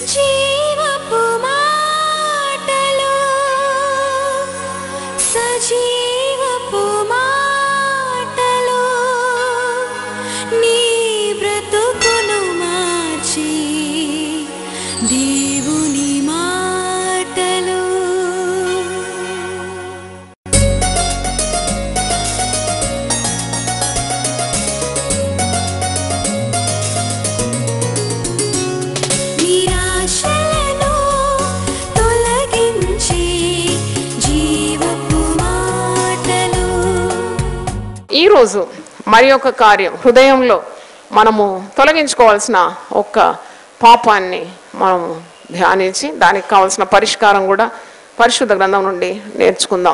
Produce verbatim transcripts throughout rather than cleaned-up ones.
జీవపు మాటలు సజీవపు మాటలు నీ బ్రతుకును మార్చి దేవుని మాటలు. నిరాశలను తొలగించి జీవపు మాటలు. ఈరోజు మరి ఒక కార్యం, హృదయంలో మనము తొలగించుకోవాల్సిన ఒక్క పాపాన్ని మనము ధ్యానించి దానికి కావాల్సిన పరిష్కారం కూడా పరిశుద్ధ గ్రంథం నుండి నేర్చుకుందాం.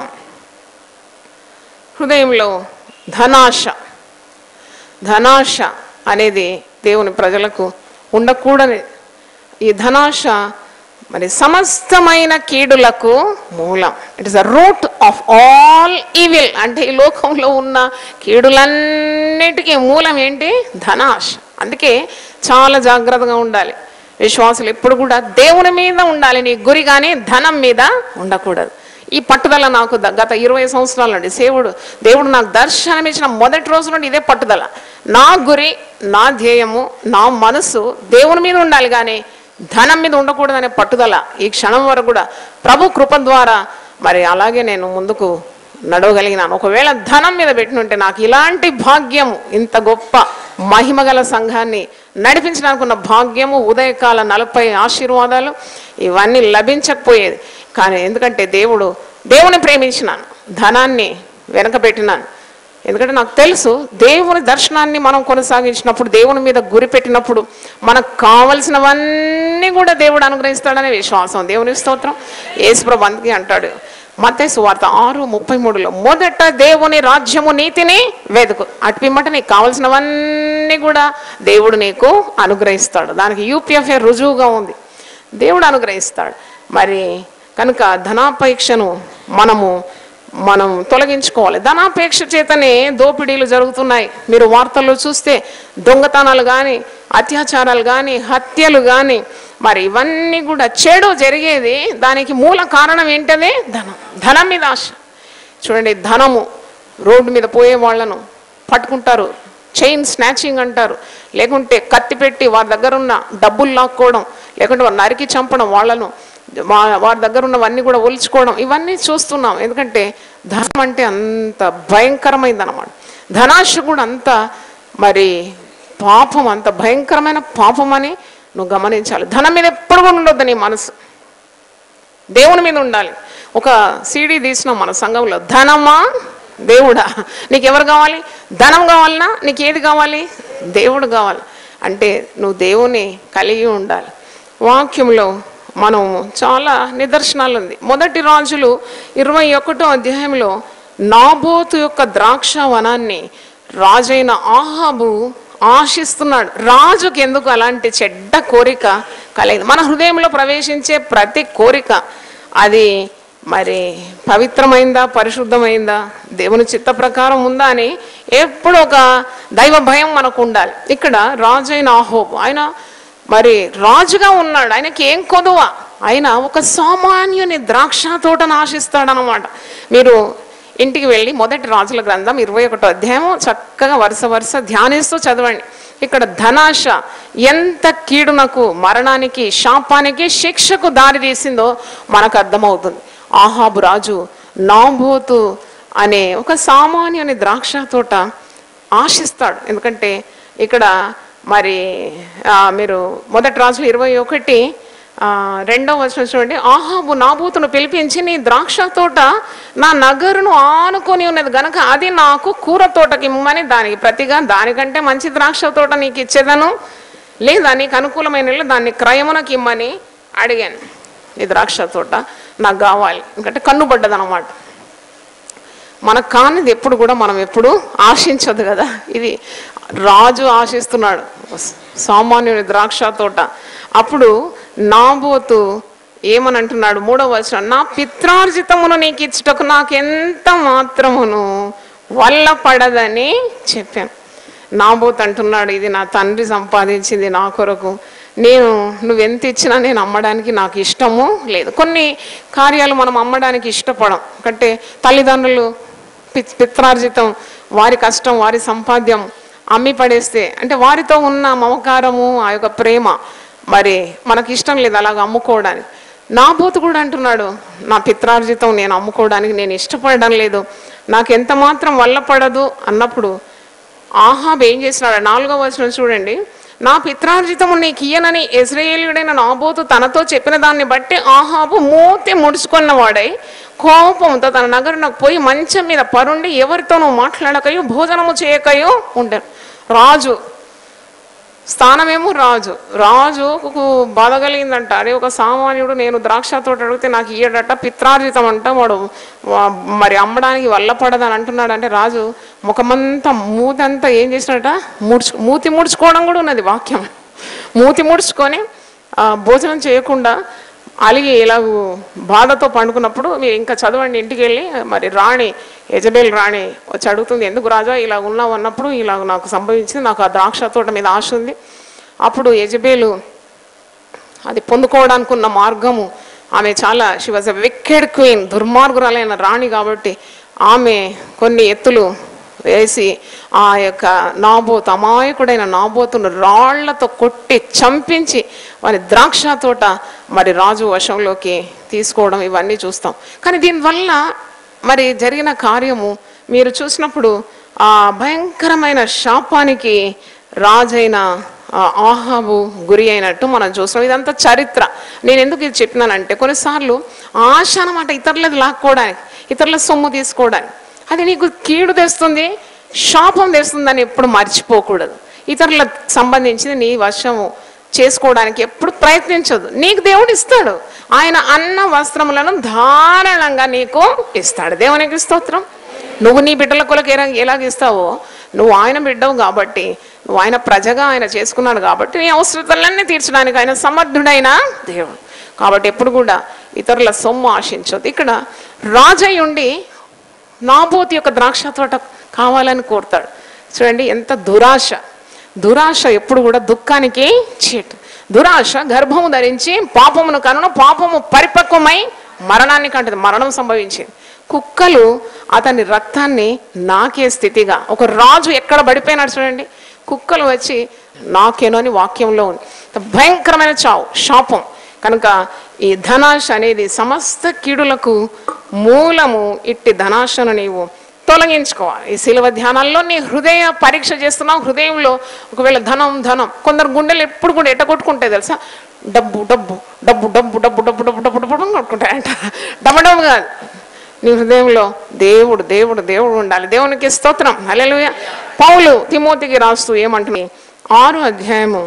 హృదయంలో ధనాశ ధనాశ అనేది దేవుని ప్రజలకు ఉండకూడని ఈ ధనాశ మరి సమస్తమైన కీడులకు మూలం. It is the root of all evil. అంటే ఈ లోకంలో ఉన్న కీడులన్నిటికీ మూలం ఏంటి? ధనాశ. అందుకే చాలా జాగ్రత్తగా ఉండాలి. విశ్వాసులు ఎప్పుడు కూడా దేవుని మీద ఉండాలి నీ గురి, కానీ ధనం మీద ఉండకూడదు. ఈ పట్టుదల నాకు గత ఇరవై సంవత్సరాల నుండి దేవుడు దేవుడు నాకు దర్శనం ఇచ్చిన మొదటి రోజు నుండి ఇదే పట్టుదల. నా గురి, నా ధ్యేయము, నా మనసు దేవుని మీద ఉండాలి, కానీ ధనం మీద ఉండకూడదనే పట్టుదల ఈ క్షణం వరకు కూడా ప్రభు కృప ద్వారా మరి అలాగే నేను ముందుకు నడవగలిగినాను. ఒకవేళ ధనం మీద పెట్టినుంటే నాకు ఇలాంటి భాగ్యము, ఇంత గొప్ప మహిమగల సంఘాన్ని నడిపించడానికి ఉన్న భాగ్యము, ఉదయకాల నలభై ఆశీర్వాదాలు ఇవన్నీ లభించకపోయేది. కానీ ఎందుకంటే దేవుడు దేవుని ప్రేమించినాను, ధనాన్ని వెనక పెట్టినాను. ఎందుకంటే నాకు తెలుసు దేవుని దర్శనాన్ని మనం కొనసాగించినప్పుడు, దేవుని మీద గురి పెట్టినప్పుడు మనకు కావలసినవన్నీ కూడా దేవుడు అనుగ్రహిస్తాడనే విశ్వాసం. దేవుని స్తోత్రం. యేసుప్రభు అందుకే అంటాడు మత్తయి సువార్త ఆరు ముప్పై మూడులో, మొదట దేవుని రాజ్యము నీతిని వెతుకు, అటు పిమ్మట నీకు కావలసినవన్నీ కూడా దేవుడు నీకు అనుగ్రహిస్తాడు. దానికి యూపీఎఫ్ఏ రుజువుగా ఉంది. దేవుడు అనుగ్రహిస్తాడు. మరి కనుక ధనాపేక్షను మనము మనం తొలగించుకోవాలి. ధనాపేక్ష చేతనే దోపిడీలు జరుగుతున్నాయి. మీరు వార్తల్లో చూస్తే దొంగతనాలు కానీ, అత్యాచారాలు కానీ, హత్యలు కానీ, మరి ఇవన్నీ కూడా చెడు జరిగేది. దానికి మూల కారణం ఏంటది? ధనం. ధనం మీద ఆశ. చూడండి, ధనము రోడ్డు మీద పోయే వాళ్ళను పట్టుకుంటారు, చైన్ స్నాచింగ్ అంటారు, లేకుంటే కత్తి పెట్టి వారి దగ్గర ఉన్న డబ్బులు లాక్కోవడం, లేకుంటే వారు నరికి చంపడం, వాళ్ళను వారి దగ్గర ఉన్నవన్నీ కూడా ఒలుచుకోవడం, ఇవన్నీ చూస్తున్నాం. ఎందుకంటే ధనం అంటే అంత భయంకరమైంది అన్నమాట. ధనాశ కూడా అంత మరి పాపం, అంత భయంకరమైన పాపం అని నువ్వు గమనించాలి. ధనం మీద ఎప్పుడు కూడా ఉండొద్దు నీ మనసు, దేవుని మీద ఉండాలి. ఒక సీడీ తీసినాం మన సంఘంలో, ధనమా దేవుడా, నీకు ఎవరు కావాలి? ధనం కావాలన్నా నీకు ఏది కావాలి? దేవుడు కావాలి. అంటే నువ్వు దేవుని కలిగి ఉండాలి. వాక్యంలో మనం చాలా నిదర్శనాలు ఉంది. మొదటి రాజులు ఇరవై ఒకటో అధ్యాయంలో నాబోతు యొక్క ద్రాక్ష వనాన్ని రాజైన ఆహాబు ఆశిస్తున్నాడు. రాజుకి ఎందుకు అలాంటి చెడ్డ కోరిక కలిగింది? మన హృదయంలో ప్రవేశించే ప్రతి కోరిక అది మరి పవిత్రమైందా, పరిశుద్ధమైందా, దేవుని చిత్త ప్రకారం ఉందా అని ఎప్పుడు ఒక దైవ భయం మనకు ఉండాలి. ఇక్కడ రాజైన ఆహాబు ఆయన మరి రాజుగా ఉన్నాడు. ఆయనకి ఏం కొదువ? ఆయన ఒక సామాన్యుని ద్రాక్ష తోటను ఆశిస్తాడనమాట. మీరు ఇంటికి వెళ్ళి మొదటి రాజుల గ్రంథం ఇరవై ఒకటో అధ్యాయం చక్కగా వరుస వరుస ధ్యానిస్తూ చదవండి. ఇక్కడ ధనాశ ఎంత కీడునకు, మరణానికి, శాపానికి, శిక్షకు దారి తీసిందో మనకు అర్థమవుతుంది. ఆహాబు రాజు నాబోతు అనే ఒక సామాన్యుని ద్రాక్ష తోట ఆశిస్తాడు. ఎందుకంటే ఇక్కడ మరి మీరు మొదటి రాజులు ఇరవై ఒకటి రెండవ వచనం చూడండి. ఆహాబు నాబోతును పిలిపించి, నీ ద్రాక్ష తోట నా నగరును ఆనుకొని ఉన్నది గనక అది నాకు కూర తోటకి ఇమ్మని, దానికి ప్రతిగా దానికంటే మంచి ద్రాక్ష తోట నీకు ఇచ్చేదను, లేదా నీకు అనుకూలమైన దాన్ని క్రయమునకి ఇమ్మని అడిగాను. ఈ ద్రాక్ష తోట నాకు కావాలి, ఎందుకంటే కన్నుబడ్డదనమాట. మనకు కానిది ఎప్పుడు కూడా మనం ఎప్పుడు ఆశించదు కదా. ఇది రాజు ఆశిస్తున్నాడు సామాన్యుని ద్రాక్ష తోట. అప్పుడు నాబోతు ఏమని అంటున్నాడు? మూడవ వచనం, నా పిత్రార్జితమును నీకు ఇచ్చుటకు నాకెంత మాత్రమును వల్ల పడదని చెప్పాను. నాబోతు అంటున్నాడు, ఇది నా తండ్రి సంపాదించింది నా కొరకు, నేను నువ్వెంత ఇచ్చినా నేను అమ్మడానికి నాకు ఇష్టము లేదు. కొన్ని కార్యాలు మనం అమ్మడానికి ఇష్టపడం. అంటే తల్లిదండ్రులు పి పిత్రార్జితం వారి కష్టం వారి సంపాద్యం అమ్మి పడేస్తే అంటే వారితో ఉన్న మమకారము ఆ యొక్క ప్రేమ మరి మనకి ఇష్టం లేదు అలాగ అమ్ముకోవడానికి. నాబోతు కూడా అంటున్నాడు, నా పిత్రార్జితం నేను అమ్ముకోవడానికి నేను ఇష్టపడడం లేదు, నాకు ఎంత మాత్రం వల్ల పడదు అన్నప్పుడు ఆహాబు ఏం చేసినాడు? నాలుగో వచనం చూడండి. నా పిత్రార్జితము నీకు ఇయ్యనని ఇశ్రాయేలీయుడైన నాబోతు తనతో చెప్పిన దాన్ని బట్టి ఆహాబు మూతి ముడుచుకున్న వాడై కోపంతో తన నగరునకు పోయి మంచం మీద పరుండి ఎవరితోనూ మాట్లాడకయో భోజనము చేయకయో ఉంటాడు. రాజు స్థానమేమో రాజు రాజుకు బాధ కలిగిందంట. అరే ఒక సామాన్యుడు నేను ద్రాక్ష తోట అడిగితే నాకు ఇయ్యడట, పిత్రార్జితం అంట వాడు మరి అమ్మడానికి వల్ల పడదని అంటున్నాడు. అంటే రాజు ముఖమంతా మూతంతా ఏం చేసినట ముడుచు మూతి ముడుచుకోవడం కూడా ఉన్నది వాక్యం. మూతి ముడుచుకొని భోజనం చేయకుండా అలిగి ఇలా బాధతో పండుకున్నప్పుడు మీరు ఇంకా చదవండి ఇంటికి వెళ్ళి. మరి రాణి యజబేల్ రాణి వచ్చి అడుగుతుంది, ఎందుకు రాజా ఇలా ఉన్నావు అన్నప్పుడు ఇలా నాకు సంభవించింది, నాకు ఆ ద్రాక్ష తోట మీద ఆశ ఉంది. అప్పుడు యజబేలు అది పొందుకోవడానికి ఉన్న మార్గము ఆమె చాలా she was a wicked queen, దుర్మార్గురాలైన రాణి కాబట్టి ఆమె కొన్ని ఎత్తులు వేసి ఆ యొక్క నాబోతు అమాయకుడైన నాబోతును రాళ్లతో కొట్టి చంపించి వారి ద్రాక్ష తోట మరి రాజు వశంలోకి తీసుకోవడం ఇవన్నీ చూస్తాం. కానీ దీనివల్ల మరి జరిగిన కార్యము మీరు చూసినప్పుడు ఆ భయంకరమైన శాపానికి రాజైన ఆహాబు గురి అయినట్టు మనం చూస్తాం. ఇదంతా చరిత్ర. నేను ఎందుకు ఇది చెప్పినానంటే కొన్నిసార్లు ఆశ అన్నమాట ఇతరులకు లాక్కోవడానికి, ఇతరుల సొమ్ము తీసుకోవడానికి, అది నీకు కీడు తెస్తుంది, శాపం తెస్తుందని ఎప్పుడు మర్చిపోకూడదు. ఇతరులకు సంబంధించింది నీ వశము చేసుకోవడానికి ఎప్పుడు ప్రయత్నించదు. నీకు దేవుడు ఇస్తాడు, ఆయన అన్న వస్త్రములను ధారాళంగా నీకు ఇస్తాడు. దేవునికి స్తోత్రం. నువ్వు నీ బిడ్డల కొరకు ఎలా ఎలాగిస్తావో నువ్వు ఆయన బిడ్డవు కాబట్టి, నువ్వు ఆయన ప్రజగా ఆయన చేసుకున్నాడు కాబట్టి నీ అవసరతలన్నీ తీర్చడానికి ఆయన సమర్థుడైన దేవుడు. కాబట్టి ఎప్పుడు కూడా ఇతరుల సొమ్ము ఆశించదు. ఇక్కడ రాజయ్య ఉండి నాబోతు యొక్క ద్రాక్ష తోట కావాలని కోరుతాడు. చూడండి ఎంత దురాశ. దురాశ ఎప్పుడు కూడా దుఃఖానికి చీటు. దురాశ గర్భము ధరించి పాపమును కనును, పాపము పరిపక్వమై మరణాన్ని కంటది, మరణం సంభవించింది. కుక్కలు అతని రక్తాన్ని నాకే స్థితిగా, ఒక రాజు ఎక్కడ పడిపోయినాడు చూడండి, కుక్కలు వచ్చి నాకేనో అని వాక్యంలో ఉంది. భయంకరమైన చావు, శాపం. కనుక ఈ ధనాశ అనేది సమస్త కీడులకు మూలము. ఇట్టి ధనాశను నీవు తొలగించుకోవాలి. ఈ శిలువ ధ్యానాల్లో నీ హృదయ పరీక్ష చేస్తున్నావు. హృదయంలో ఒకవేళ ధనం ధనం కొందరు గుండెలు ఎప్పుడు కూడా ఎట్ట కొట్టుకుంటాయి తెలుసా? డబ్బు డబ్బు డబ్బు డబ్బు డబ్బు డబ్బు డబ్బు డబ్బు డబ్బు కొట్టుకుంటాయంట. డబ్బు డబ్బు కాదు, నీ హృదయంలో దేవుడు దేవుడు దేవుడు ఉండాలి. దేవునికి స్తోత్రం. హల్లెలూయా. పౌలు తిమోతికి రాస్తూ ఏమంటుంది, ఆరు అధ్యాయము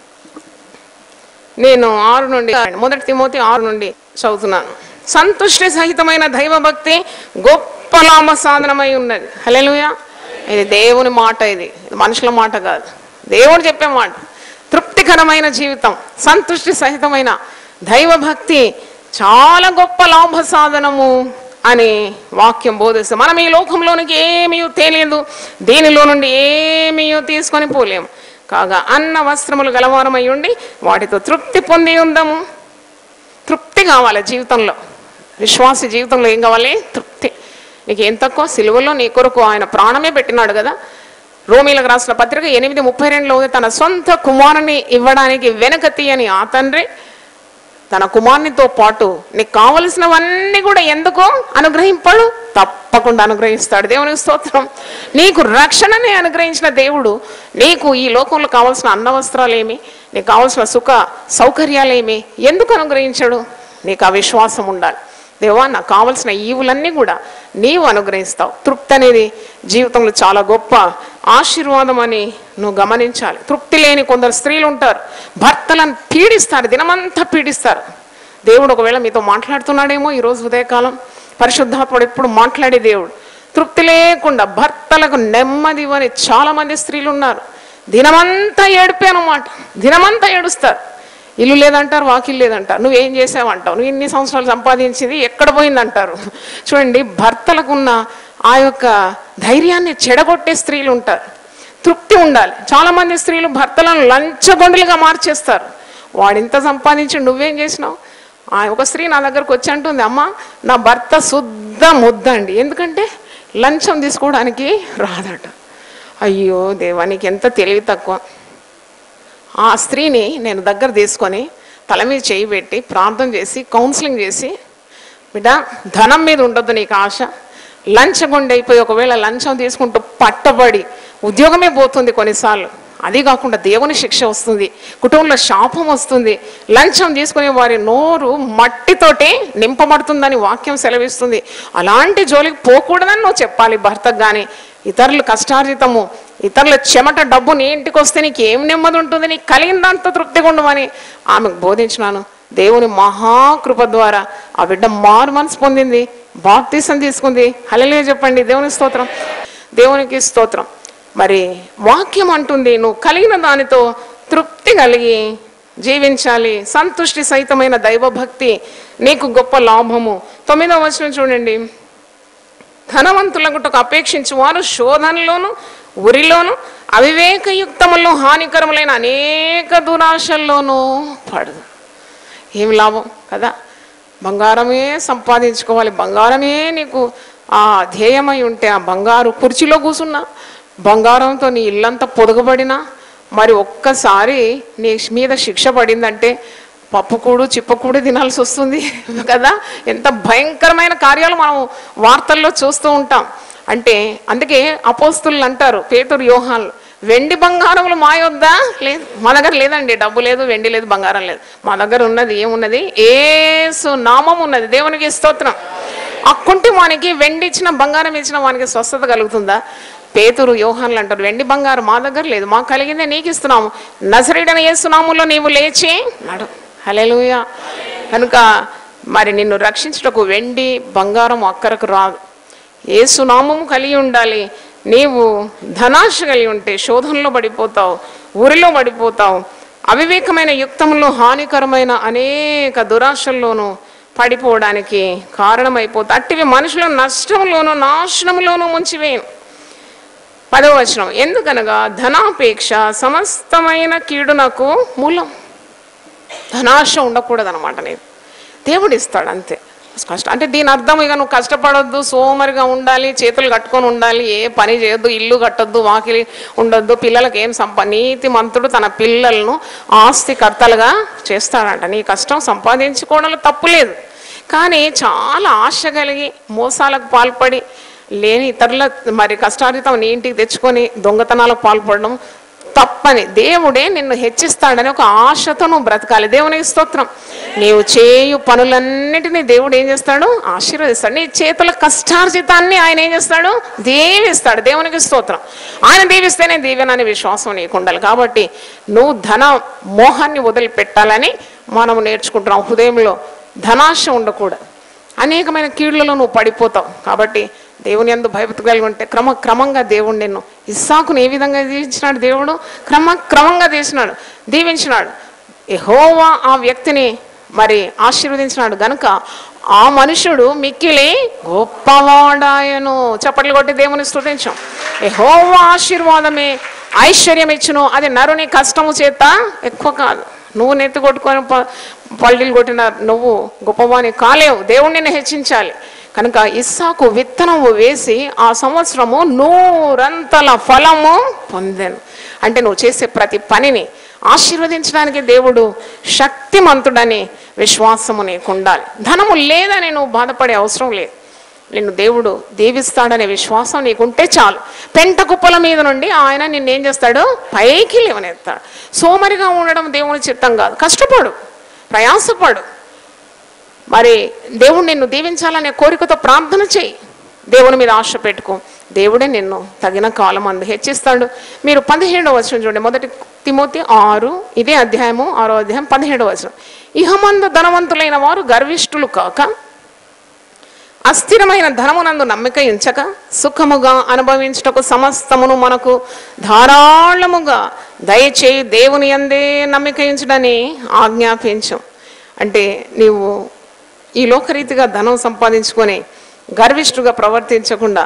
నేను ఆరు నుండి మొదటి తిమోతి ఆరు నుండి చదువుతున్నాను. సంతుష్టి సహితమైన దైవభక్తి గొప్ప లాభ సాధనమై ఉన్నది. హల్లెలూయా. ఇది దేవుని మాట, ఇది మనుషుల మాట కాదు, దేవుడు చెప్పే మాట. తృప్తికరమైన జీవితం, సంతుష్టి సహితమైన దైవభక్తి చాలా గొప్ప లాభ సాధనము అని వాక్యం బోధిస్తుంది. మనం ఈ లోకంలోనికి ఏమీ తెలియదు, దీనిలో నుండి ఏమీ తీసుకొని పోలేము. కాగా అన్న వస్త్రములు గలవారమై ఉండి వాటితో తృప్తి పొంది ఉందాము. తృప్తి కావాలి జీవితంలో. విశ్వాస జీవితంలో ఏం కావాలి? తృప్తి. నీకు ఏం తక్కువ? సిలువలో నీ కొరకు ఆయన ప్రాణమే పెట్టినాడు కదా. రోమీలకు రాసిన పత్రిక ఎనిమిది ముప్పై రెండులో తన సొంత కుమారుని ఇవ్వడానికి వెనక తీయని ఆ తండ్రి తన కుమారునితో పాటు నీకు కావలసినవన్నీ కూడా ఎందుకు అనుగ్రహింపడు? తప్పకుండా అనుగ్రహిస్తాడు. దేవునికి స్తోత్రం. నీకు రక్షణని అనుగ్రహించిన దేవుడు నీకు ఈ లోకంలో కావాల్సిన అన్న వస్త్రాలేమి, నీకు కావాల్సిన సుఖ సౌకర్యాలేమి ఎందుకు అనుగ్రహించాడు? నీకు ఆ విశ్వాసం ఉండాలి. దేవా నాకు కావాల్సిన ఈవులన్నీ కూడా నీవు అనుగ్రహిస్తావు. తృప్తి అనేది జీవితంలో చాలా గొప్ప ఆశీర్వాదం అని నువ్వు గమనించాలి. తృప్తి లేని కొందరు స్త్రీలు ఉంటారు, భర్తలను పీడిస్తారు, దినమంతా పీడిస్తారు. దేవుడు ఒకవేళ మీతో మాట్లాడుతున్నాడేమో ఈరోజు ఉదయకాలం. పరిశుద్ధాత్ముడు ఎప్పుడు మాట్లాడే దేవుడు. తృప్తి లేకుండా భర్తలకు నెమ్మది ఇవ్వని చాలా మంది స్త్రీలు ఉన్నారు. దినమంతా ఏడిపే అన్నమాట, దినమంతా ఏడుస్తారు. ఇల్లు లేదంటారు, వాకిల్ లేదంటారు. నువ్వేం చేసావంటావు, నువ్వు ఇన్ని సంవత్సరాలు సంపాదించింది ఎక్కడ పోయిందంటారు. చూడండి, భర్తలకున్న ఆ యొక్క ధైర్యాన్ని చెడగొట్టే స్త్రీలు ఉంటారు. తృప్తి ఉండాలి. చాలామంది స్త్రీలు భర్తలను లంచగొండులుగా మార్చేస్తారు. వాడింత సంపాదించి నువ్వేం చేసినావు? ఒక స్త్రీ నా దగ్గరకు వచ్చి అంటుంది, అమ్మ నా భర్త శుద్ధ ముద్దండి, ఎందుకంటే లంచం తీసుకోవడానికి రాదట. అయ్యో దేవానికి ఎంత తెలివి తక్కువ. ఆ స్త్రీని నేను దగ్గర తీసుకొని తల మీద చేయి పెట్టి ప్రార్థన చేసి కౌన్సిలింగ్ చేసి, బిడ్డ ధనం మీద ఉండొద్దు నీకు ఆశ, లంచగొండి అయిపోయి ఒకవేళ లంచం తీసుకుంటూ పట్టబడి ఉద్యోగమే పోతుంది కొన్నిసార్లు, అది కాకుండా దేవుని శిక్ష వస్తుంది, కుటుంబంలో శాపం వస్తుంది, లంచం తీసుకునే వారి నోరు మట్టితోటి నింపబడుతుందని వాక్యం సెలవిస్తుంది. అలాంటి జోలికి పోకూడదని నువ్వు చెప్పాలి భర్తకు. కానీ ఇతరుల కష్టార్జితము, ఇతరుల చెమట డబ్బు నీ ఇంటికి వస్తే నీకు ఏం నెమ్మది ఉంటుంది, నీకు కలిగిన దాంతో తృప్తిగా ఉండమని ఆమెకు బోధించినాను. దేవుని మహాకృప ద్వారా ఆ బిడ్డ మారు మనసు పొందింది, బాప్తీసం తీసుకుంది. హల్లెలూయా చెప్పండి. దేవుని స్తోత్రం, దేవునికి స్తోత్రం. మరి వాక్యం అంటుంది నువ్వు కలిగిన దానితో తృప్తి కలిగి జీవించాలి. సంతుష్టి సహితమైన దైవభక్తి నీకు గొప్ప లాభము. తొమ్మిదవ వచనం చూడండి. ధనవంతులకు అపేక్షించు వారు శోధనలోను ఉరిలోను అవివేకయుక్తములను హానికరములైన అనేక దురాశల్లోనూ పడదు. ఏమి లాభం కదా? బంగారమే సంపాదించుకోవాలి, బంగారమే నీకు ఆ ధ్యేయమై ఉంటే ఆ బంగారు కుర్చీలో కూర్చున్నా, బంగారంతో నీ ఇల్లంతా పొదగబడినా, మరి ఒక్కసారి నీ మీద శిక్ష పడిందంటే పప్పుకూడు చిప్పకూడు తినాల్సి వస్తుంది కదా. ఎంత భయంకరమైన కార్యాలు మనం వార్తల్లో చూస్తూ ఉంటాం. అంటే అందుకే అపోస్తులు అంటారు, పేతురు యోహాన్లు, వెండి బంగారములు మా యొద్ద లేదు, మా దగ్గర లేదండి, డబ్బు లేదు, వెండి లేదు, బంగారం లేదు, మా దగ్గర ఉన్నది ఏమున్నది? యేసు నామం ఉన్నది. దేవునికి స్తోత్రం. ఆ కుంటి వానికి వెండి ఇచ్చిన బంగారం ఇచ్చిన వానికి స్వస్థత కలుగుతుందా? పేతురు యోహాన్లు అంటారు, వెండి బంగారం మా దగ్గర లేదు, మాకు కలిగిందే నీకు ఇస్తున్నాము, నజరేయుడైన యేసు నామములో నీవు లేచి నడు. హల్లెలూయా. కనుక మరి నిన్ను రక్షించుటకు వెండి బంగారం అక్కరకు రాదు, యేసు నామము కలిగి ఉండాలి. నీవు ధనాశ కలిగి ఉంటే శోధనలో పడిపోతావు, ఊరిలో పడిపోతావు, అవివేకమైన యుక్తంలో హానికరమైన అనేక దురాశల్లోనూ పడిపోవడానికి కారణమైపోతావు. అట్టివి మనుషుల నష్టంలోనూ నాశనంలోనూ ముంచివేయను. పదవ వచనం, ఎందుకనగా ధనాపేక్ష సమస్తమైన కీడునకు మూలం. ధనాశ ఉండకూడదు అనమాట. నేను దేవుడు ఇస్తాడు అంతే. కష్టం అంటే దీని అర్థం ఇక నువ్వు కష్టపడొద్దు, సోమరిగా ఉండాలి, చేతులు కట్టుకొని ఉండాలి, ఏ పని చేయొద్దు, ఇల్లు కట్టొద్దు, వాకిలి ఉండొద్దు, పిల్లలకి ఏం సంపా నీతి మంతుడు తన పిల్లలను ఆస్తికర్తలుగా చేస్తాడంట. నీ కష్టం సంపాదించుకోవడంలో తప్పు లేదు. కానీ చాలా ఆశ కలిగి మోసాలకు పాల్పడి లేని ఇతరుల మరి కష్టార్జితం నీ ఇంటికి తెచ్చుకొని దొంగతనాలకు పాల్పడడం తప్పని, దేవుడే నిన్ను హెచ్చిస్తాడని ఒక ఆశతో నువ్వు బ్రతకాలి. దేవునికి స్తోత్రం. నీవు చేయు పనులన్నిటినీ దేవుడు ఏం చేస్తాడు? ఆశీర్వదిస్తాడు. నీ చేతుల కష్టార్జితాన్ని ఆయన ఏం చేస్తాడు? దీవిస్తాడు. దేవునికి స్తోత్రం. ఆయన దీవిస్తేనే దీవెనని విశ్వాసం నీకు ఉండాలి. కాబట్టి నువ్వు ధన మోహాన్ని వదిలిపెట్టాలని మనం నేర్చుకుంటున్నాం. హృదయంలో ధనాశ ఉండకూడదు. అనేకమైన కీళ్లలో నువ్వు పడిపోతావు. కాబట్టి దేవుని యందు భయభక్తి కలిగి ఉంటే క్రమ క్రమంగా దేవుడు నిన్ను, ఇస్సాకును ఏ విధంగా దీవించినాడు? దేవుడు క్రమక్రమంగా దీవించినాడు దీవించినాడు యెహోవా ఆ వ్యక్తిని మరి ఆశీర్వదించినాడు గనుక ఆ మనుషుడు మిక్కిలి గొప్పవాడాయను. చప్పట్లు కొట్టి దేవుని స్తుతించాం. యెహోవా ఆశీర్వాదమే ఐశ్వర్యం ఇచ్చును, అది నరుని కష్టము చేత ఎక్కువ కాదు. నువ్వు నెత్తి కొట్టుకొని పల్లీలు కొట్టిన నువ్వు గొప్పవాని కాలేవు. దేవుడు నిన్ను హెచ్చించాలి. కనుక ఇస్సాకు విత్తనము వేసి ఆ సంవత్సరము నూరంతల ఫలము పొందాను. అంటే నువ్వు చేసే ప్రతి పనిని ఆశీర్వదించడానికి దేవుడు శక్తిమంతుడని విశ్వాసము నీకు ఉండాలి. ధనము లేదని నువ్వు బాధపడే అవసరం లేదు. నిన్ను దేవుడు దీవిస్తాడనే విశ్వాసం నీకుంటే చాలు. పెంట కుప్పల మీద నుండి ఆయన నిన్నేం చేస్తాడు? పైకి లేవనెత్తాడు. సోమరిగా ఉండడం దేవుని చిత్తం కాదు. కష్టపడు, ప్రయాసపడు. మరి దేవుడు నిన్ను దీవించాలనే కోరికతో ప్రార్థన చేయి. దేవుని మీద ఆశ పెట్టుకో. దేవుడే నిన్ను తగిన కాలం అందు హెచ్చిస్తాడు. మీరు పదిహేడవ వచనం చూడండి. మొదటి తిమోతి ఆరు, ఇదే అధ్యాయము ఆరో అధ్యాయం పదిహేడవ వచనం. ఇహమందు ధనవంతులైన వారు గర్విష్ఠులు కాక అస్థిరమైన ధనమునందు నమ్మిక ఉంచక సుఖముగా అనుభవించుటకు సమస్తమును మనకు ధారాళముగా దయచేయి దేవుని యందే నమ్మిక ఉంచుడని ఆజ్ఞాపించం. అంటే నీవు ఈ లోకరీతిగా ధనం సంపాదించుకొని గర్విష్ఠుగా ప్రవర్తించకుండా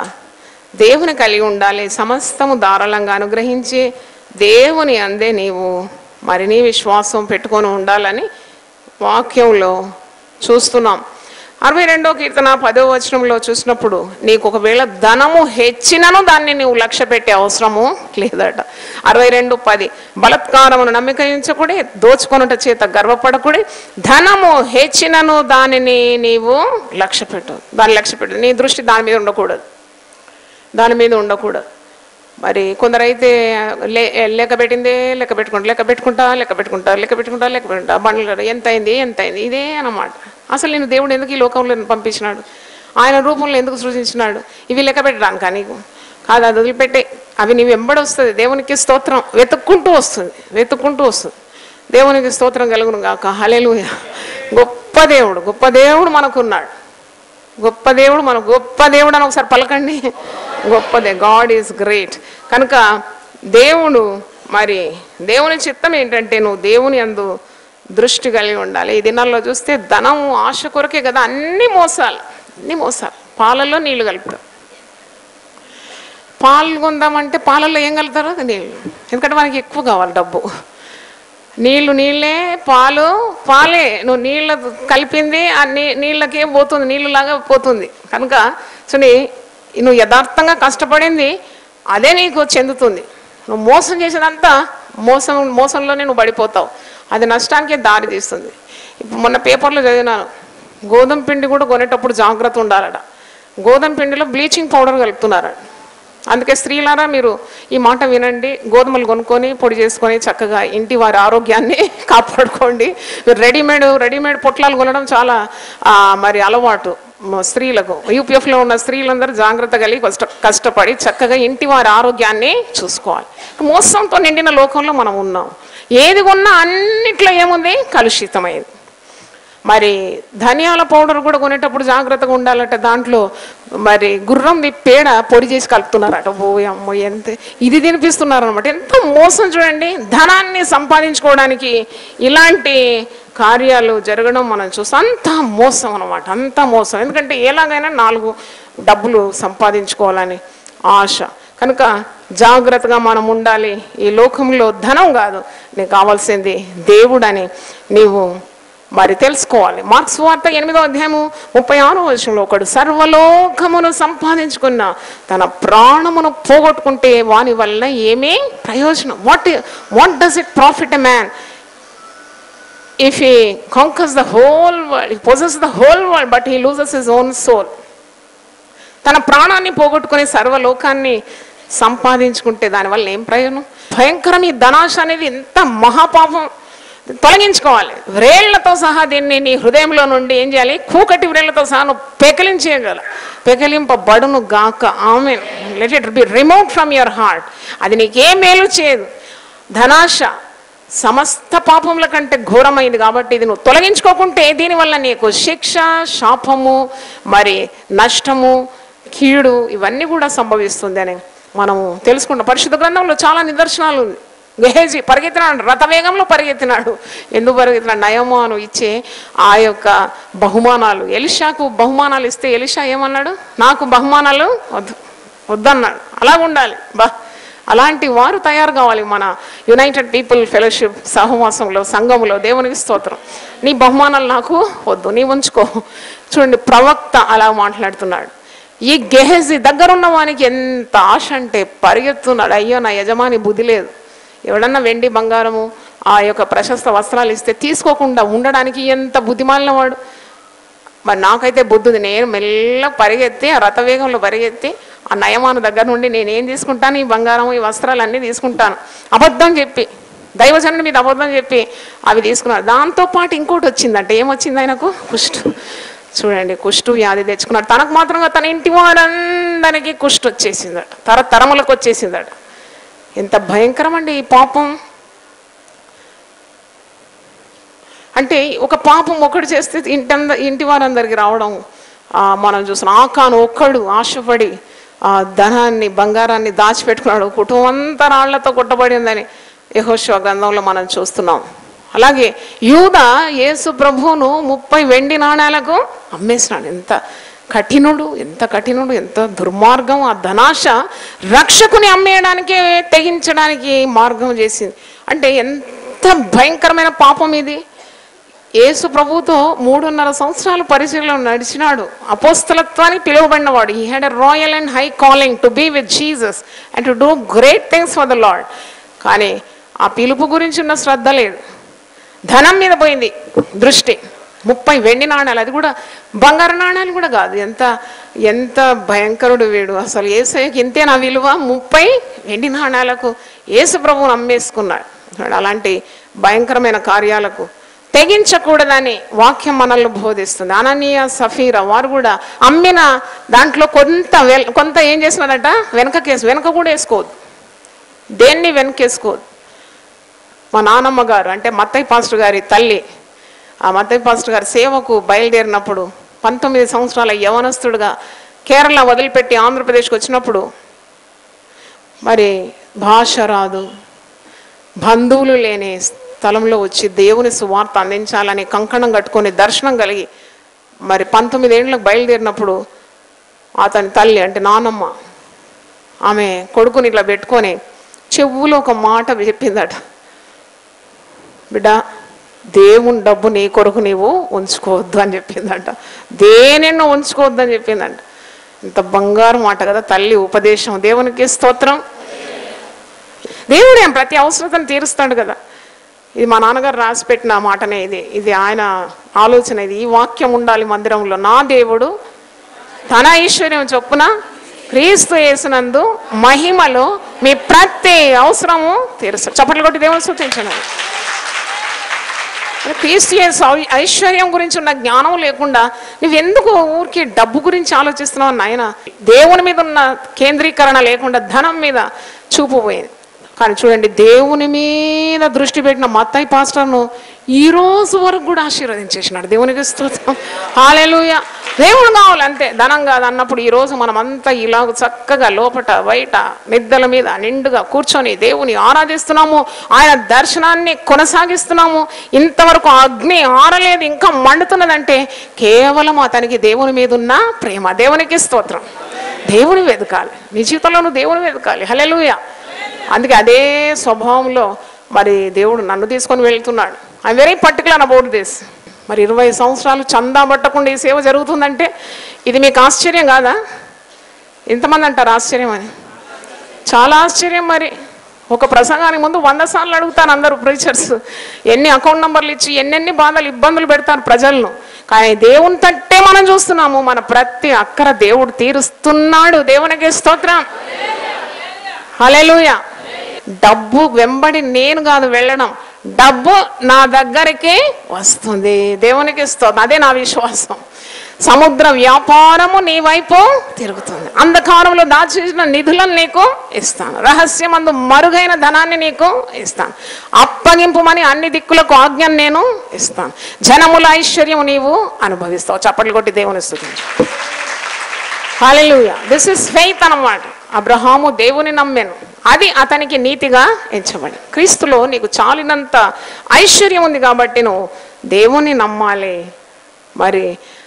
దేవుని కలిగి ఉండాలి. సమస్తము ధారాళంగా అనుగ్రహించి దేవుని అందే నీవు మరి నీ విశ్వాసం పెట్టుకొని ఉండాలని వాక్యంలో చూస్తున్నాం. అరవై రెండో కీర్తన పదో వచనంలో చూసినప్పుడు నీకు ఒకవేళ ధనము హెచ్చినను దాన్ని నువ్వు లక్ష్య పెట్టే అవసరము లేదట. అరవై రెండు పది బలత్కారమును నమ్మికయించకుడి, దోచుకొనుట చేత గర్వపడకుడి, ధనము హెచ్చినను దానిని నీవు లక్ష్య పెట్టు. దాన్ని లక్ష్య పెట్టు, నీ దృష్టి దాని మీద ఉండకూడదు, దాని మీద ఉండకూడదు. మరి కొందరైతే లే లెక్క పెట్టిందే లెక్క పెట్టుకుంటా లెక్క పెట్టుకుంటా లెక్క పెట్టుకుంటా లెక్క పెట్టుకుంటా లెక్క పెట్టుకుంటా బండ్లు ఎంత అయింది ఎంత అయింది ఇదే అన్నమాట. అసలు నేను దేవుడు ఎందుకు ఈ లోకంలో పంపించినాడు, ఆయన రూపంలో ఎందుకు సృజించినాడు, ఇవి లెక్క పెట్టడానికి నీకు కాదు. అది వదిలిపెట్టే, అవి నీవు వెంబడి వస్తుంది. దేవునికి స్తోత్రం వెతుక్కుంటూ వస్తుంది, వెతుక్కుంటూ వస్తుంది. దేవునికి స్తోత్రం కలుగును గాక. హల్లెలూయా. గొప్ప దేవుడు, గొప్ప దేవుడు మనకున్నాడు. గొప్ప దేవుడు మన గొప్ప దేవుడు అని ఒకసారి పలకండి. గొప్పదే, గాడ్ ఈజ్ గ్రేట్. కనుక దేవుడు, మరి దేవుని చిత్తం ఏంటంటే నువ్వు దేవుని యందు దృష్టి కలిగి ఉండాలి. ఈ దినాల్లో చూస్తే ధనం ఆశ కొరకే కదా అన్ని మోసాలు, అన్ని మోసాలు. పాలల్లో నీళ్లు కలుపుతారు. పాలు కొందామంటే పాలల్లో ఏం కలుపుతారు? నీళ్ళు. ఎందుకంటే మనకి ఎక్కువ కావాలి డబ్బు. నీళ్ళు నీళ్ళే, పాలు పాలే. నువ్వు నీళ్ళ కలిపింది ఆ నీ నీళ్ళకే పోతుంది, నీళ్ళలాగా పోతుంది. కనుక సో నీ నువ్వు యథార్థంగా కష్టపడింది అదే నీకు చెందుతుంది. నువ్వు మోసం చేసేదంతా మోసం మోసంలోనే నువ్వు పడిపోతావు, అది నష్టానికే దారి తీస్తుంది. ఇప్పుడు మొన్న పేపర్లో చదివినాను, గోధుమ పిండి కూడా కొనేటప్పుడు జాగ్రత్త ఉండాలట. గోధుమ పిండిలో బ్లీచింగ్ పౌడర్ కలుపుతున్నారట. అందుకే స్త్రీలారా మీరు ఈ మాట వినండి, గోధుమలు కొనుక్కొని పొడి చేసుకొని చక్కగా ఇంటి వారి ఆరోగ్యాన్ని కాపాడుకోండి. రెడీమేడ్ రెడీమేడ్ పొట్లాలు కొనడం చాలా మరి అలవాటు స్త్రీలకు. యూపీఎఫ్లో ఉన్న స్త్రీలందరూ జాగ్రత్త కలిగి కష్ట కష్టపడి చక్కగా ఇంటి వారి ఆరోగ్యాన్ని చూసుకోవాలి. మోసంతో నిండిన లోకంలో మనం ఉన్నాం. ఏది కొన్నా అన్నిట్లో ఏముంది? కలుషితమైంది. మరి ధనియాల పౌడర్ కూడా కొనేటప్పుడు జాగ్రత్తగా ఉండాలట. దాంట్లో మరి గుర్రం పేడ పొడి చేసి కలుపుతున్నారట. ఓ అమ్మో, ఎంత ఇది తినిపిస్తున్నారు అనమాట. ఎంత మోసం చూడండి. ధనాన్ని సంపాదించుకోవడానికి ఇలాంటి కార్యాలు జరగడం మనం చూస్తాం. అంత మోసం అనమాట, అంత మోసం. ఎందుకంటే ఎలాగైనా నాలుగు డబ్బులు సంపాదించుకోవాలని ఆశ. కనుక జాగ్రత్తగా మనం ఉండాలి. ఈ లోకంలో ధనం కాదు నీకు కావాల్సింది దేవుడని నీవు మరి తెలుసుకోవాలి. మార్క్స్ వార్త ఎనిమిదో అధ్యాయము ముప్పై ఆరో వచనంలో ఒకడు సర్వలోకమును సంపాదించుకున్న తన ప్రాణమును పోగొట్టుకుంటే వాని వల్ల ఏమీ ప్రయోజనం? What what does it profit a man if he conquers the whole world, he possesses the whole world but he loses his own soul. తన ప్రాణాన్ని పోగొట్టుకుని సర్వలోకాన్ని సంపాదించుకుంటే దానివల్ల ఏం ప్రయోజనం? భయంకరం. ఈ ధనాశ అనేది ఎంత మహాపాపం. తొలగించుకోవాలి. వ్రేళ్లతో సహా దీన్ని నీ హృదయంలో నుండి ఏం చేయాలి? కూకటి వ్రేళ్లతో సహా నువ్వు పెకలించేయగల పెకలింపబడును గాక. ఆమేన్. Let it be removed from your heart. అది నీకే మేలు చేయదు. ధనాశ సమస్త పాపముల కంటే ఘోరమైంది. కాబట్టి ఇది నువ్వు తొలగించుకోకుంటే దీనివల్ల నీకు శిక్ష, శాపము, మరి నష్టము, కీడు ఇవన్నీ కూడా సంభవిస్తుంది అని మనము తెలుసుకుంటాం. పరిశుద్ధ గ్రంథంలో చాలా నిదర్శనాలు ఉంది. గెహజీ పరిగెత్తినాడు, రథవేగంలో పరిగెత్తినాడు. ఎందుకు పరిగెత్తినాడు? నయమాను ఇచ్చే ఆ యొక్క బహుమానాలు. ఎలీషాకు బహుమానాలు ఇస్తే ఎలీషా ఏమన్నాడు? నాకు బహుమానాలు వద్దు వద్దన్నాడు. అలాగ ఉండాలి. బా అలాంటి వారు తయారు కావాలి మన యునైటెడ్ పీపుల్ ఫెలోషిప్ సహవాసంలో, సంఘంలో. దేవునికి స్తోత్రం. నీ బహుమానాలు నాకు వద్దు, నీ ఉంచుకో. చూడండి, ప్రవక్త అలా మాట్లాడుతున్నాడు. ఈ గెహజీ దగ్గరున్న వానికి ఎంత ఆశ అంటే పరిగెత్తున్నాడు. అయ్యో నా యజమాని బుద్ధి లేదు, ఎవడన్నా వెండి బంగారము ఆ యొక్క ప్రశస్త వస్త్రాలు ఇస్తే తీసుకోకుండా ఉండడానికి ఎంత బుద్ధిమాలిన వాడు. మరి నాకైతే బుద్ధి ఉంది. నేను మెల్ల పరిగెత్తి ఆ రథవేగంలో పరిగెత్తి ఆ నయమాను దగ్గర నుండి నేనేం తీసుకుంటాను? ఈ బంగారం, ఈ వస్త్రాలు అన్నీ తీసుకుంటాను. అబద్ధం చెప్పి, దైవజనుడి మీద అబద్ధం చెప్పి అవి తీసుకున్నాడు. దాంతోపాటు ఇంకోటి వచ్చిందంటే ఏమొచ్చింది ఆయనకు? కుష్టు. చూడండి, కుష్టు వ్యాధి తెచ్చుకున్నాడు. తనకు మాత్రంగా తన ఇంటి వాడందరికీ కుష్టు వచ్చేసిందట, తరతరములకు వచ్చేసిందట. ఎంత భయంకరం అండి ఈ పాపం. అంటే ఒక పాపం ఒకటి చేస్తే ఇంటి ఇంటి వారందరికి రావడం మనం చూస్తున్నాం. ఆకాను ఒక్కడు ఆశపడి ఆ ధనాన్ని, బంగారాన్ని దాచిపెట్టుకున్నాడు. కుటుంబం అంతా రాళ్లతో కొట్టబడిందని యెహోషువ గ్రంథంలో మనం చూస్తున్నాం. అలాగే యూదా యేసు ప్రభువును ముప్పై వెండి నాణ్యాలకు అమ్మేసినాడు. ఎంత కఠినుడు, ఎంత కఠినుడు, ఎంత దుర్మార్గం. ఆ ధనాశ రక్షకుని అమ్మేయడానికే తెగించడానికి మార్గం చేసింది. అంటే ఎంత ఎంత భయంకరమైన పాపం ఇది. యేసు ప్రభుతో మూడున్నర సంవత్సరాలు పరిచయంలో నడిచినాడు. అపోస్తలత్వానికి పిలువబడినవాడు. He had a royal and high calling to be with Jesus and to do great things for the Lord. కానీ ఆ పిలుపు గురించి ఉన్న శ్రద్ధ లేదు. ధనం మీద పోయింది దృష్టి. ముప్పై వెండి నాణాలు, అది కూడా బంగారు నాణాలు కూడా కాదు. ఎంత ఎంత భయంకరుడు వీడు. అసలు యేసయ్యకి ఇంతే నా విలువ, ముప్పై వెండి నాణాలకు యేసు ప్రభువును అమ్మేసుకున్నాడు. అలాంటి భయంకరమైన కార్యాలకు తెగించకూడదని వాక్యం మనల్ని బోధిస్తుంది. అననీయ సఫీరా వారు కూడా అమ్మిన దాంట్లో కొంత కొంత ఏం చేసినారట, వెనకకేసు వెనక కూడా వేసుకోవద్దు, దేన్ని వెనకేసుకోవద్దు. మా నానమ్మ గారు అంటే మత్తయ్య పాస్టర్ గారి తల్లి, ఆ మత్తయ్య పాస్టర్ గారి సేవకు బయలుదేరినప్పుడు పంతొమ్మిది సంవత్సరాల యవనస్తుడుగా కేరళ వదిలిపెట్టి ఆంధ్రప్రదేశ్కి వచ్చినప్పుడు మరి భాష రాదు, బంధువులు లేని స్థలంలో వచ్చి దేవుని సువార్త అందించాలని కంకణం కట్టుకొని దర్శనం కలిగి మరి పంతొమ్మిది ఏళ్ళకు బయలుదేరినప్పుడు అతని తల్లి అంటే నానమ్మ ఆమె కొడుకుని ఇట్లా పెట్టుకొని చెవులో ఒక మాట చెప్పిందట, బిడ్డ దేవుని డబ్బు నీ కొరకు నీవు ఉంచుకోవద్దు అని చెప్పిందంట. దేనిన్నో ఉంచుకోవద్దు అని చెప్పిందంట. ఇంత బంగారు మాట కదా తల్లి ఉపదేశం. దేవునికి స్తోత్రం. దేవుడు ఏం ప్రతి అవసరతను తీరుస్తాడు కదా. ఇది మా నాన్నగారు రాసి పెట్టిన మాటనే. ఇది ఇది ఆయన ఆలోచన. ఇది ఈ వాక్యం ఉండాలి మందిరంలో. నా దేవుడు తన ఐశ్వర్యం చొప్పున క్రీస్తు యేసునందు మహిమలో మీ ప్రతి అవసరము తీరుస్తాడు. చప్పట్లు కొట్టి దేవుని స్తుతించండి. క్రీస్తు యేసు ఐశ్వర్యం గురించి ఉన్న జ్ఞానం లేకుండా నువ్వెందుకు ఊరికి డబ్బు గురించి ఆలోచిస్తున్నావు నాయన? దేవుని మీద ఉన్న కేంద్రీకరణ లేకుండా ధనం మీద చూపు పోయింది. కానీ చూడండి, దేవుని మీద దృష్టి పెట్టిన మత్తయి పాస్టర్ను ఈ రోజు వరకు కూడా ఆశీర్వదించేసినాడు. దేవునికి స్తోత్రం. హల్లెలూయా. దేవుడు కావాలి అంతే, ధనం కాదు అన్నప్పుడు ఈరోజు మనం అంతా ఇలాగ చక్కగా లోపట బయట మిద్దల మీద నిండుగా కూర్చొని దేవుని ఆరాధిస్తున్నాము. ఆయన దర్శనాన్ని కొనసాగిస్తున్నాము. ఇంతవరకు అగ్ని ఆరలేదు, ఇంకా మండుతున్నదంటే కేవలం అతనికి దేవుని మీద ఉన్న ప్రేమ. దేవునికి స్తోత్రం. దేవుని వెతకాలి, నీ జీవితంలో నువ్వు దేవుని వెతకాలి. హల్లెలూయా. అందుకే అదే స్వభావంలో మరి దేవుడు నన్ను తీసుకొని వెళ్తున్నాడు. I very particular about this. మరి ఇరవై సంవత్సరాలు చందా పట్టకుండా ఈ సేవ జరుగుతుందంటే ఇది మీకు ఆశ్చర్యం కాదా? ఇంతమంది అంటారు ఆశ్చర్యం అని. చాలా ఆశ్చర్యం. మరి ఒక ప్రసంగానికి ముందు వంద సార్లు అడుగుతాను అందరూ ప్రీచర్స్, ఎన్ని అకౌంట్ నెంబర్లు ఇచ్చి ఎన్నెన్ని బాధలు ఇబ్బందులు పెడతారు ప్రజలను. కానీ దేవుని తట్టే మనం చూస్తున్నాము. మన ప్రతి అక్కర దేవుడు తీరుస్తున్నాడు. దేవునికి స్తోత్రం. హల్లెలూయా. డబ్బు వెంబడి నేను కాదు వెళ్ళడం, డబ్బు నా దగ్గరికి వస్తుంది. దేవునికి స్తోత్రం. అదే నా విశ్వాసం. సముద్ర వ్యాపారము నీ వైపు తిరుగుతుంది. అంధకారంలో దాచిన నిధులను నీకు ఇస్తాను, రహస్యమందు మరుగైన ధనాన్ని నీకు ఇస్తాను, అప్పగింపుమని అన్ని దిక్కులకు ఆజ్ఞను నేను ఇస్తాను, జనముల ఐశ్వర్యం నీవు అనుభవిస్తావు. చప్పట్లు కొట్టి దేవుని స్తుతించు. హల్లెలూయా. దిస్ ఇస్ ఫెయిత్ అన్నమాట. అబ్రహాము దేవుని నమ్మెను, అది అతనికి నీతిగా ఎంచబడి. క్రీస్తులో నీకు చాలినంత ఐశ్వర్యం ఉంది కాబట్టి నువ్వు దేవుని నమ్మాలి. మరి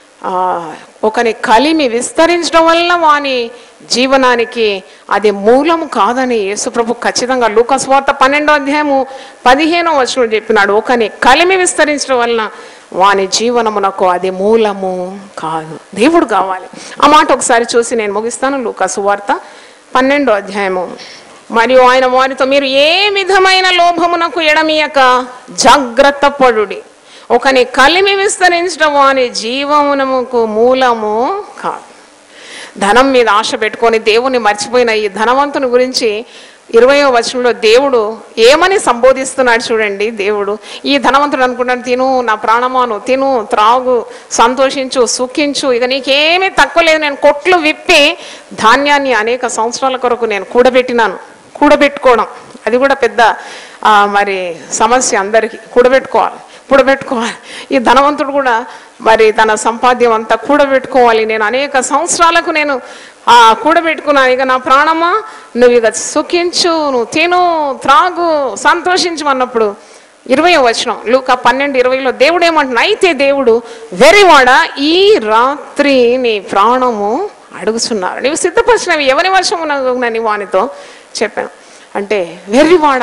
ఒకని కలిమి విస్తరించడం వల్ల వాని జీవనానికి అది మూలము కాదని యేసుప్రభు ఖచ్చితంగా లూకా సువార్త పన్నెండో అధ్యాయము పదిహేనో వచనం చెప్పినాడు. ఒకని కలిమి విస్తరించడం వలన వాని జీవనమునకు అది మూలము కాదు. దేవుడు కావాలి. ఆ మాట ఒకసారి చూసి నేను ముగిస్తాను. లూకా సువార్త పన్నెండో అధ్యాయము. మరియు ఆయన వారితో, మీరు ఏ విధమైన లోభమునకు ఎడమియక జాగ్రత్త పడుడి. ఒకని కలిమి విస్తరించడం వాని జీవమునకు మూలము కాదు. ధనం మీద ఆశ పెట్టుకొని దేవుని మర్చిపోయిన ఈ ధనవంతుని గురించి ఇరవయో వచనంలో దేవుడు ఏమని సంబోధిస్తున్నాడు చూడండి. దేవుడు ఈ ధనవంతుడు అనుకుంటాడు, తిను నా ప్రాణమాను, తిను త్రాగు, సంతోషించు, సుఖించు, ఇక నీకేమీ తక్కువ లేదు. నేను కొట్లు విప్పి ధాన్యాన్ని అనేక సంవత్సరాల కొరకు నేను కూడబెట్టినాను. కూడబెట్టుకోవడం అది కూడా పెద్ద మరి సమస్య అందరికీ. కూడబెట్టుకోవాలి, కూడబెట్టుకోవాలి. ఈ ధనవంతుడు కూడా మరి తన సంపాద్యం అంతా కూడబెట్టుకోవాలి. నేను అనేక సంవత్సరాలకు నేను ఆ కూడబెట్టుకున్నాను. ఇక నా ప్రాణమా నువ్వు ఇక సుఖించు, నువ్వు తిను, త్రాగు, సంతోషించు అన్నప్పుడు ఇరవై వచనం లూకా పన్నెండు ఇరవైలో దేవుడు ఏమంటున్నా, అయితే దేవుడు వెర్రివాడ ఈ రాత్రి నీ ప్రాణము అడుగుచున్నారు, నీవు సిద్ధపరిచినవి ఎవరి వశము నేను వానితో చెప్పాను. అంటే వెర్రివాడ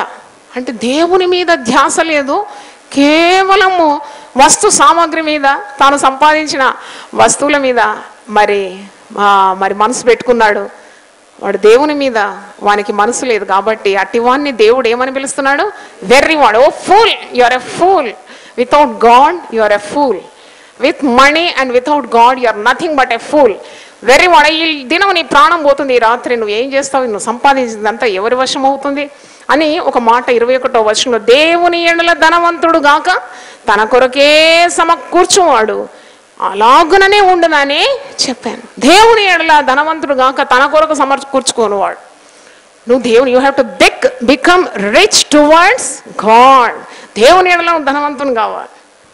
అంటే దేవుని మీద ధ్యాస లేదు, కేవలము వస్తు సామాగ్రి మీద, తాను సంపాదించిన వస్తువుల మీద మరి మరి మనసు పెట్టుకున్నాడు. వాడు దేవుని మీద వానికి మనసు లేదు కాబట్టి అట్టివాన్ని దేవుడు ఏమని పిలుస్తున్నాడు? వెర్రివాడు. O fool, you are a fool. Without God you are a fool. With money and without God you are nothing but a fool. వెర్రివాడ, ఈ దినం నీ ప్రాణం పోతుంది, ఈ రాత్రి నువ్వు ఏం చేస్తావు, నువ్వు సంపాదించిందంతా ఎవరి వశం అవుతుంది అని ఒక మాట ఇరవై ఒకటో వచనంలో, దేవుని ఎడల ధనవంతుడు గాక తన కొరకే సమకూర్చువాడు అలాగుననే ఉండునని చెప్పాను. దేవుని ఎడల ధనవంతుడు గాక తన కొరకు సమకూర్చుకోనివాడు. నువ్వు దేవుని, you have to be become rich towards God. దేవుని ఎడల ధనవంతుని కావాలి,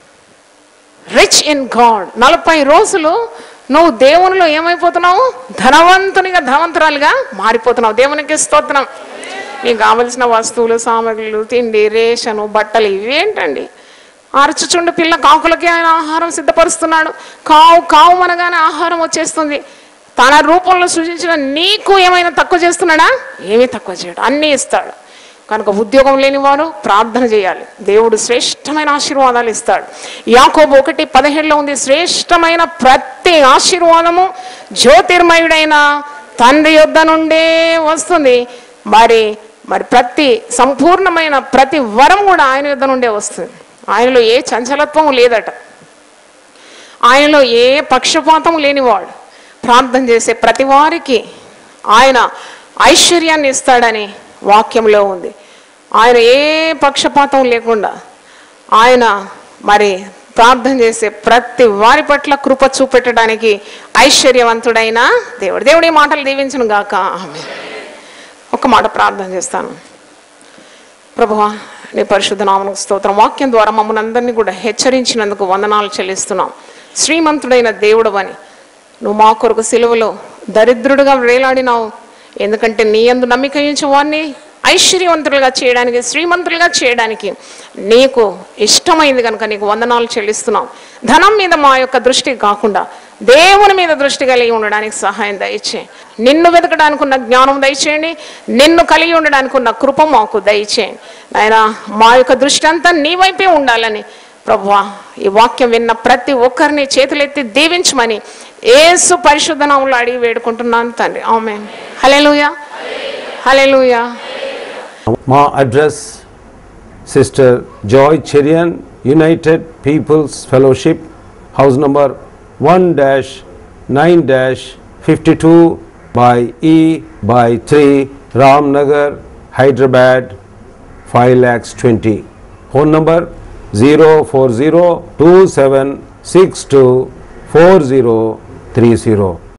రిచ్ ఇన్ గాడ్. నలభై రోజులు నువ్వు దేవునిలో ఏమైపోతున్నావు? ధనవంతునిగా, ధనవంతురాలుగా మారిపోతున్నావు. దేవునికి స్తోత్రం. నీకు కావలసిన వస్తువులు, సామాగ్రులు, తిండి, రేషను, బట్టలు ఇవేంటండి? అరచుచుండు పిల్ల కాకులకి ఆయన ఆహారం సిద్ధపరుస్తున్నాడు. కావు కావు అనగానే ఆహారం వచ్చేస్తుంది. తన రూపంలో సృజించిన నీకు ఏమైనా తక్కువ చేస్తున్నాడా? ఏమీ తక్కువ చేయడు, అన్నీ ఇస్తాడు. కనుక ఉద్యోగం లేని వారు ప్రార్థన చేయాలి, దేవుడు శ్రేష్టమైన ఆశీర్వాదాలు ఇస్తాడు. యాకోబు ఒకటి పదిహేడులో ఉంది, శ్రేష్టమైన ప్రతి ఆశీర్వాదము జ్యోతిర్మయుడైన తండ్రి యొద్ద నుండే వస్తుంది. మరి మరి ప్రతి సంపూర్ణమైన ప్రతి వరం కూడా ఆయన యొద్ద నుండే వస్తుంది. ఆయనలో ఏ చంచలత్వం లేదట, ఆయనలో ఏ పక్షపాతం లేనివాడు. ప్రార్థన చేసే ప్రతి వారికి ఆయన ఐశ్వర్యాన్ని ఇస్తాడని వాక్యంలో ఉంది. ఆయన ఏ పక్షపాతం లేకుండా ఆయన మరి ప్రార్థన చేసే ప్రతి వారి పట్ల కృప చూపెట్టడానికి ఐశ్వర్యవంతుడైన దేవుడు. దేవుడి మాటలు దీవించును గాక. ఆమేన్. ఒక మాట ప్రార్థన చేస్తాను. ప్రభువా, నీ పరిశుద్ధ నామమునకు స్తోత్రం. వాక్యం ద్వారా మమ్మల్ని అందరినీ కూడా హెచ్చరించినందుకు వందనాలు చెల్లిస్తున్నాం. శ్రీమంతుడైన దేవుడు అని నువ్వు మా కొరకు సిలువలో దరిద్రుడుగా వేలాడినావు. ఎందుకంటే నీ యందు నమ్మిక ఉంచే వారిని ఐశ్వర్యవంతులుగా చేయడానికి, శ్రీమంతులుగా చేయడానికి నీకు ఇష్టమైంది కనుక నీకు వందనాలు చెల్లిస్తున్నాం. ధనం మీద మా యొక్క దృష్టి కాకుండా దేవుని మీద దృష్టి కలిగి ఉండడానికి సహాయం దయచేయండి. నిన్ను వెతకడానికి ఉన్న జ్ఞానం దయచేయండి, నిన్ను కలిగి ఉండడానికి ఉన్న కృప మాకు దయచేయండి. నాయనా, మా యొక్క దృష్టి అంతా నీ వైపే ఉండాలని ప్రభువా, ఈ వాక్యం విన్న ప్రతి ఒక్కరిని చేతులెత్తి దీవించమని యేసు పరిశుద్ధ నామములో అడిగి వేడుకుంటున్నాను తండ్రి. ఆమేన్. హల్లెలూయా, హల్లెలూయా. మా address sister Joy Cherian, United Peoples Fellowship, house number one dash nine dash fifty-two by E by three, Ramnagar, Hyderabad, five lakhs twenty. Phone number zero four zero two seven six two four zero three zero.